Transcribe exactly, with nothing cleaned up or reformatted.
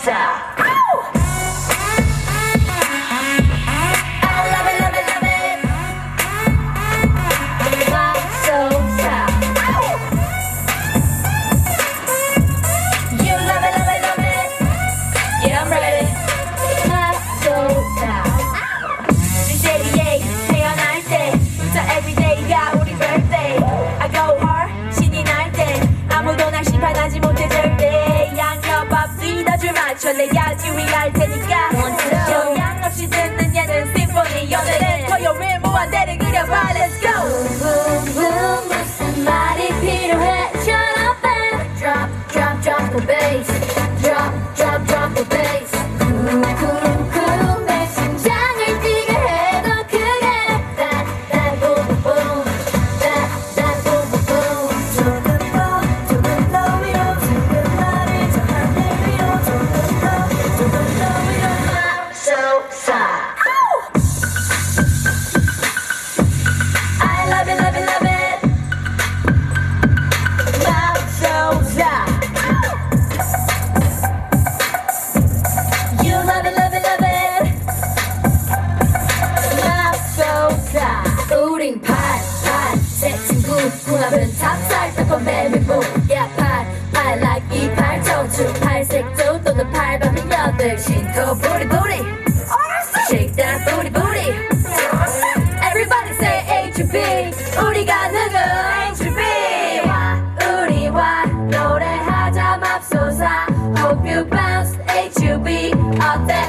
맙소사. 전래야지 위할 테니까 영양 없이 듣는 얘는 심포니 오늘은 토요일 무한대를 그려봐. Let's go. Boom boom 무슨 말이 필요해. Shut up and drop drop drop the bass. Drop drop drop the bass. Cool cool cool 내 심장을 뛰게 해 더 크게. That that boom boom that that boom boom. 조금 더 조금 더 위로 지금 말을 저 하늘 위로 조금 I love it, love it, love it. 맙소사. You love it, love it, love it. 맙소사. 우린 팔팔 새 친구 궁합은 찹쌀 떡밥 메밀무. Yeah 팔 팔 like 이팔 청춘 팔색조 또는 팔밤은 여덟 신토 부리부리. Shake that booty booty. Everybody say H U B. 우리가 누구 H U B. 와 우리와 노래하자 맙소사. Hope you bounce H U B. 어때